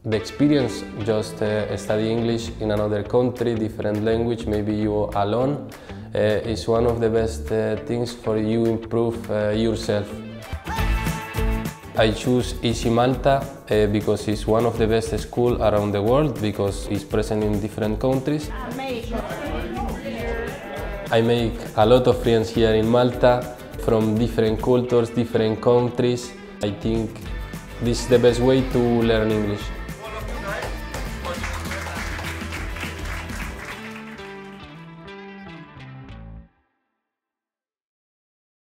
The experience just study English in another country, different language, maybe you alone, is one of the best things for you improve yourself. I choose Easy Malta because it's one of the best schools around the world because it's present in different countries. I make a lot of friends here in Malta from different cultures, different countries. I think this is the best way to learn English.